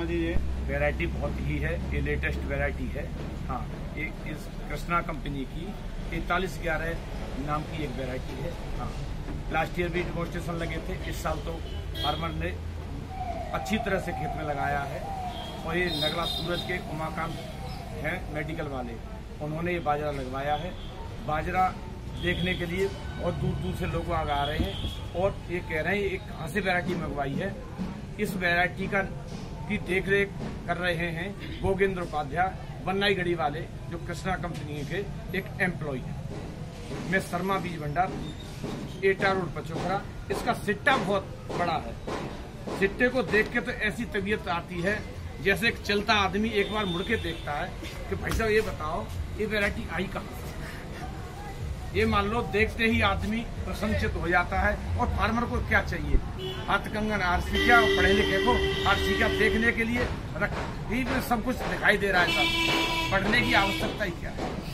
जी ये वैरायटी बहुत ही है, ये लेटेस्ट वैरायटी है। हाँ, ये इस कृष्णा कंपनी की 4311 नाम की एक वैरायटी है। हाँ, लास्ट ईयर भी डेमोन्स्ट्रेशन लगे थे, इस साल तो फार्मर ने अच्छी तरह से खेत में लगाया है। और ये नगला सूरज के उमाकांत हैं मेडिकल वाले, उन्होंने ये बाजरा लगवाया है। बाजरा देखने के लिए बहुत दूर दूर से लोग आ रहे हैं और ये कह रहे हैं ये कहाँ से वैरायटी मंगवाई है। इस वैरायटी की देख रेख कर रहे हैं गोविंद्र उपाध्याय, बन्नाई गढ़ी वाले, जो कृष्णा कंपनी के एक एम्प्लॉय है। मैं शर्मा बीज भंडार, एटा रोड पचोखरा। इसका सिट्टा बहुत बड़ा है। सिट्टे को देख के तो ऐसी तबीयत आती है जैसे एक चलता आदमी एक बार मुड़ के देखता है कि भाई साहब ये बताओ ये वैरायटी आई कहाँ से। ये मान लो देखते ही आदमी प्रसन्नचित हो जाता है। और फार्मर को क्या चाहिए, हाथ कंगन आरसी क्या, पढ़े लिखे को आरसी क्या देखने के लिए ही सब कुछ दिखाई दे रहा है। सब पढ़ने की आवश्यकता ही क्या है।